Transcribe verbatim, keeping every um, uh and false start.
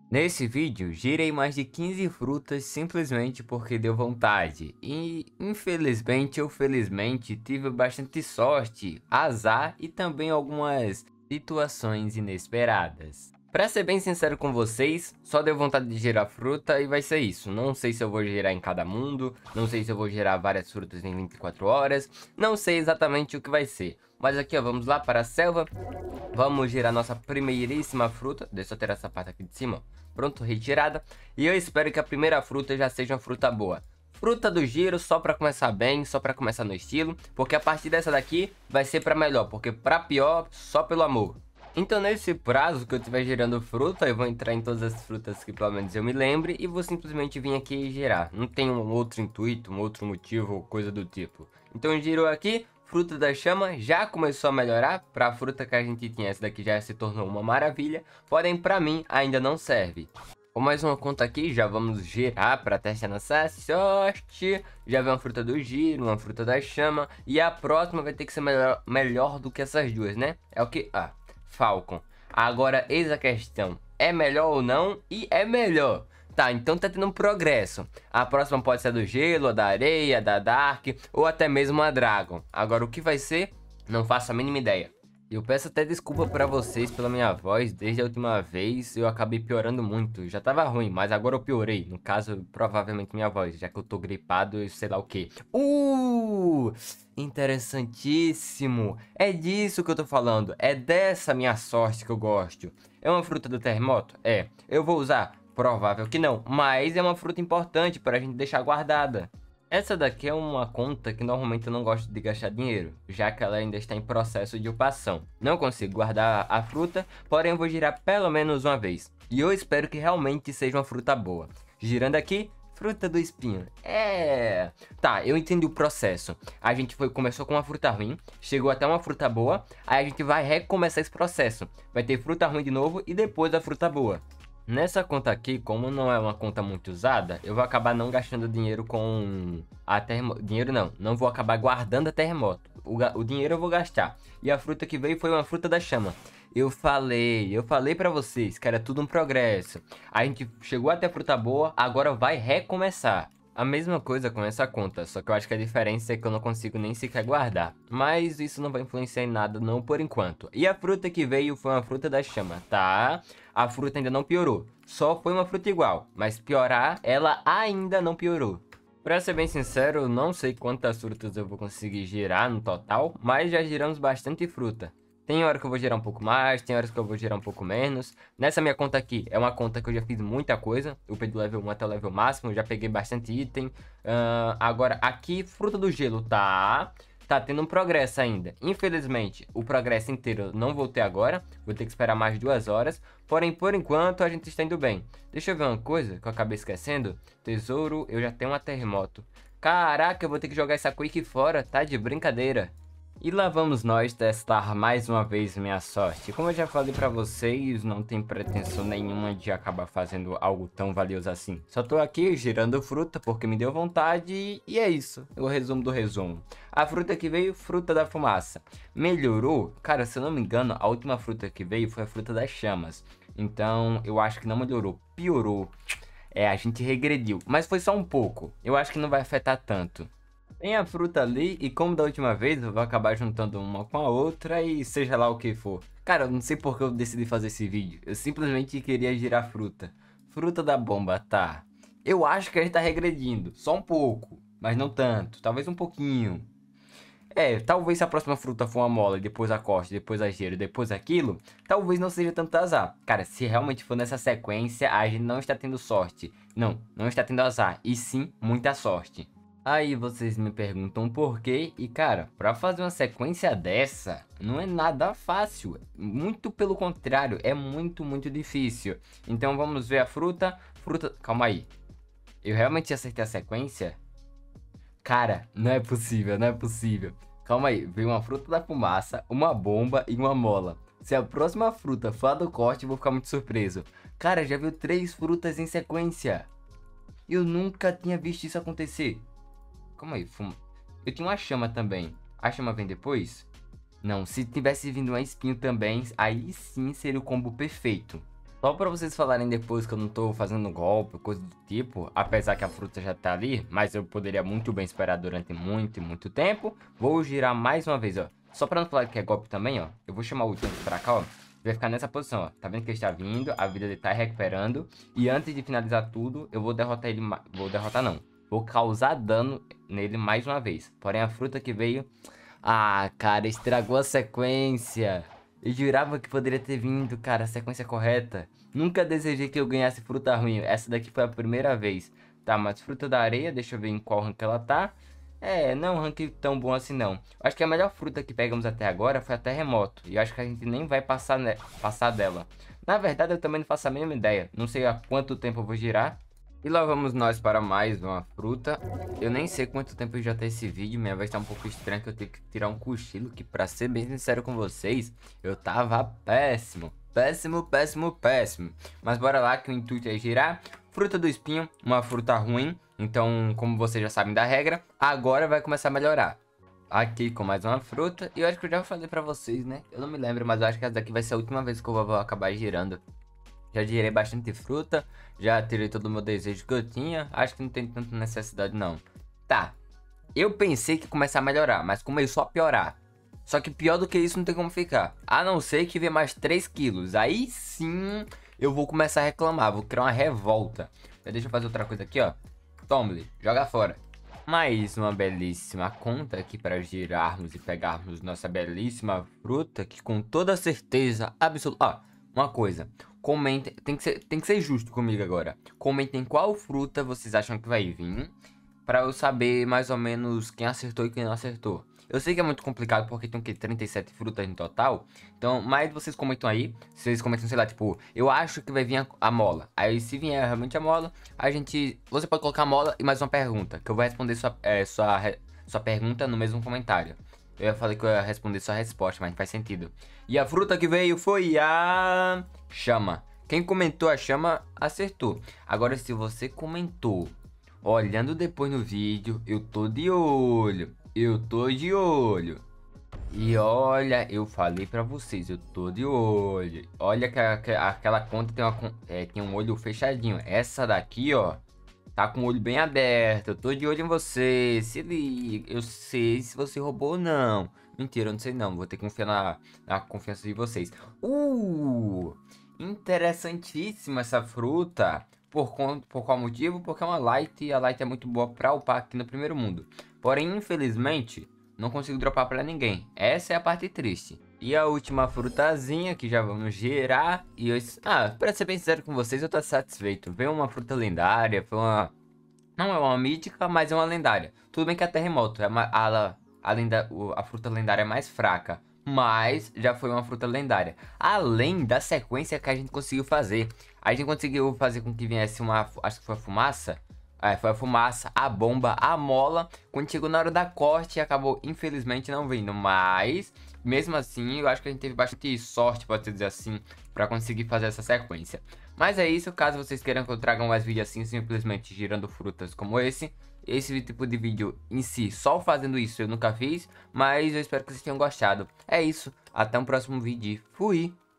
Nesse vídeo, girei mais de quinze frutas simplesmente porque deu vontade. E, infelizmente ou felizmente, tive bastante sorte, azar e também algumas situações inesperadas. Pra ser bem sincero com vocês, só deu vontade de girar fruta e vai ser isso. Não sei se eu vou girar em cada mundo, não sei se eu vou girar várias frutas em vinte e quatro horas, não sei exatamente o que vai ser. Mas aqui ó, vamos lá para a selva. Vamos girar nossa primeiríssima fruta. Deixa eu ter essa parte aqui de cima. Pronto, retirada. E eu espero que a primeira fruta já seja uma fruta boa. Fruta do giro só pra começar bem, só pra começar no estilo. Porque a partir dessa daqui vai ser pra melhor. Porque pra pior, só pelo amor. Então nesse prazo que eu estiver girando fruta, eu vou entrar em todas as frutas que pelo menos eu me lembre. E vou simplesmente vir aqui e girar. Não tem um outro intuito, um outro motivo ou coisa do tipo. Então eu giro aqui. Fruta da chama já começou a melhorar. Para a fruta que a gente tinha, essa daqui já se tornou uma maravilha. Porém, para mim, ainda não serve. Com mais uma conta aqui, já vamos girar para testar nossa sorte. Já vem uma fruta do giro, uma fruta da chama. E a próxima vai ter que ser melhor, melhor do que essas duas, né? É o que? Ah, Falcon. Agora, eis a questão. É melhor ou não? E é melhor. Tá, então tá tendo um progresso. A próxima pode ser a do gelo, a da areia, a da Dark, ou até mesmo a Dragon. Agora o que vai ser, não faço a mínima ideia. Eu peço até desculpa pra vocês pela minha voz, desde a última vez eu acabei piorando muito. Já tava ruim, mas agora eu piorei. No caso, provavelmente minha voz, já que eu tô gripado e sei lá o que. Uh! Interessantíssimo! É disso que eu tô falando, é dessa minha sorte que eu gosto. É uma fruta do terremoto? É. Eu vou usar? Provável que não, mas é uma fruta importante para a gente deixar guardada. Essa daqui é uma conta que normalmente eu não gosto de gastar dinheiro, já que ela ainda está em processo de upação. Não consigo guardar a fruta, porém eu vou girar pelo menos uma vez. E eu espero que realmente seja uma fruta boa. Girando aqui, fruta do espinho. É... Tá, eu entendi o processo. A gente foi, começou com uma fruta ruim, chegou até uma fruta boa, aí a gente vai recomeçar esse processo. Vai ter fruta ruim de novo e depois a fruta boa. Nessa conta aqui, como não é uma conta muito usada, eu vou acabar não gastando dinheiro com a terremoto. Dinheiro não, não vou acabar guardando a terremoto. O, o dinheiro eu vou gastar. E a fruta que veio foi uma fruta da chama. Eu falei, eu falei pra vocês que era tudo um progresso. A gente chegou até a fruta boa, agora vai recomeçar. A mesma coisa com essa conta, só que eu acho que a diferença é que eu não consigo nem sequer guardar. Mas isso não vai influenciar em nada não por enquanto. E a fruta que veio foi uma fruta da chama, tá? A fruta ainda não piorou, só foi uma fruta igual, mas piorar, ela ainda não piorou. Pra ser bem sincero, eu não sei quantas frutas eu vou conseguir girar no total, mas já giramos bastante fruta. Tem hora que eu vou girar um pouco mais, tem horas que eu vou girar um pouco menos. Nessa minha conta aqui, é uma conta que eu já fiz muita coisa. Eu peguei do level um até o level máximo, já peguei bastante item. Uh, agora, aqui, fruta do gelo, tá? Tá tendo um progresso ainda. Infelizmente, o progresso inteiro eu não vou ter agora. Vou ter que esperar mais duas horas. Porém, por enquanto, a gente está indo bem. Deixa eu ver uma coisa que eu acabei esquecendo. Tesouro, eu já tenho uma terremoto. Caraca, eu vou ter que jogar essa Quick fora, tá de brincadeira. E lá vamos nós testar mais uma vez minha sorte. Como eu já falei pra vocês, não tem pretensão nenhuma de acabar fazendo algo tão valioso assim. Só tô aqui girando fruta porque me deu vontade e é isso. O resumo do resumo. A fruta que veio, fruta da fumaça. Melhorou? Cara, se eu não me engano, a última fruta que veio foi a fruta das chamas. Então, eu acho que não melhorou, piorou. É, a gente regrediu, mas foi só um pouco. Eu acho que não vai afetar tanto. Tem a fruta ali e como da última vez eu vou acabar juntando uma com a outra e seja lá o que for. Cara, eu não sei por que eu decidi fazer esse vídeo. Eu simplesmente queria girar fruta. Fruta da bomba, tá. Eu acho que a gente tá regredindo. Só um pouco. Mas não tanto. Talvez um pouquinho. É, talvez se a próxima fruta for uma mola, depois a corte, depois a gelo, depois aquilo, talvez não seja tanto azar. Cara, se realmente for nessa sequência, a gente não está tendo sorte. Não, não está tendo azar. E sim, muita sorte. Aí vocês me perguntam por quê, e cara, pra fazer uma sequência dessa, não é nada fácil, muito pelo contrário, é muito, muito difícil. Então vamos ver a fruta, fruta, calma aí, eu realmente acertei a sequência? Cara, não é possível, não é possível. Calma aí, veio uma fruta da fumaça, uma bomba e uma mola. Se a próxima fruta for a do corte, eu vou ficar muito surpreso. Cara, já viu três frutas em sequência. Eu nunca tinha visto isso acontecer. Calma aí, fuma. Eu tinha uma chama também. A chama vem depois? Não, se tivesse vindo um espinho também, aí sim seria o combo perfeito. Só pra vocês falarem depois que eu não tô fazendo golpe, coisa do tipo, apesar que a fruta já tá ali, mas eu poderia muito bem esperar durante muito e muito tempo. Vou girar mais uma vez, ó. Só pra não falar que é golpe também, ó. Eu vou chamar o tanque pra cá, ó. Vai ficar nessa posição, ó. Tá vendo que ele está vindo, a vida dele tá recuperando. E antes de finalizar tudo, eu vou derrotar ele... Vou derrotar não. Vou causar dano nele mais uma vez. Porém, a fruta que veio... Ah, cara, estragou a sequência. Eu jurava que poderia ter vindo, cara, a sequência correta. Nunca desejei que eu ganhasse fruta ruim. Essa daqui foi a primeira vez. Tá, mas fruta da areia, deixa eu ver em qual rank ela tá. É, não é um rank tão bom assim não. Acho que a melhor fruta que pegamos até agora foi a terremoto. E eu acho que a gente nem vai passar, né, passar dela. Na verdade, eu também não faço a mínima ideia. Não sei há quanto tempo eu vou girar. E lá vamos nós para mais uma fruta. Eu nem sei quanto tempo já tem esse vídeo. Minha voz tá um pouco estranha, que eu tenho que tirar um cochilo. Que pra ser bem sincero com vocês, eu tava péssimo. Péssimo, péssimo, péssimo. Mas bora lá que o intuito é girar. Fruta do espinho, uma fruta ruim. Então, como vocês já sabem da regra, agora vai começar a melhorar. Aqui com mais uma fruta. E eu acho que eu já falei pra vocês, né? Eu não me lembro, mas eu acho que essa daqui vai ser a última vez que eu vou acabar girando. Já girei bastante fruta, já tirei todo o meu desejo que eu tinha. Acho que não tem tanta necessidade não. Tá, eu pensei que ia começar a melhorar, mas começou a piorar. Só que pior do que isso não tem como ficar. A não ser que venha mais três quilos. Aí sim eu vou começar a reclamar, vou criar uma revolta. Deixa eu fazer outra coisa aqui, ó. Tome, joga fora. Mais uma belíssima conta aqui para girarmos e pegarmos nossa belíssima fruta. Que com toda certeza absoluta... Ó, uma coisa... Comentem, tem que, ser, tem que ser justo comigo agora. Comentem qual fruta vocês acham que vai vir, pra eu saber mais ou menos quem acertou e quem não acertou. Eu sei que é muito complicado porque tem o que, trinta e sete frutas no total. Então, mas vocês comentam aí. Vocês comentam, sei lá, tipo, eu acho que vai vir a, a mola. Aí se vier realmente a mola, a gente... Você pode colocar a mola e mais uma pergunta, que eu vou responder sua, é, sua, sua pergunta no mesmo comentário. Eu ia falar que eu ia responder sua resposta, mas não faz sentido. E a fruta que veio foi a... chama. Quem comentou a chama, acertou. Agora, se você comentou olhando depois no vídeo, eu tô de olho. Eu tô de olho. E olha, eu falei pra vocês, eu tô de olho. Olha que, a, que aquela conta tem, uma, é, tem um olho fechadinho. Essa daqui, ó, tá com o olho bem aberto. Eu tô de olho em você. Se liga. Eu sei se você roubou ou não. Mentira, eu não sei não. Vou ter que confiar na, na confiança de vocês. Uh! Interessantíssima essa fruta. Por, por qual motivo? Porque é uma light. E a light é muito boa pra upar aqui no primeiro mundo. Porém, infelizmente, não consigo dropar pra ninguém. Essa é a parte triste. E a última frutazinha que já vamos girar. E eu... Ah, pra ser bem sincero com vocês, eu tô satisfeito. Veio uma fruta lendária, foi uma... Não é uma mítica, mas é uma lendária. Tudo bem que a terremoto, é uma... a, a, lenda... a fruta lendária é mais fraca. Mas já foi uma fruta lendária. Além da sequência que a gente conseguiu fazer. A gente conseguiu fazer com que viesse uma... Acho que foi a fumaça. É, foi a fumaça, a bomba, a mola. Quando chegou na hora da corte, acabou infelizmente não vindo. Mas, mesmo assim, eu acho que a gente teve bastante sorte, pode dizer assim, pra conseguir fazer essa sequência. Mas é isso, caso vocês queiram que eu traga mais vídeos assim, simplesmente girando frutas como esse. Esse tipo de vídeo em si, só fazendo isso eu nunca fiz. Mas eu espero que vocês tenham gostado. É isso, até um próximo vídeo. Fui!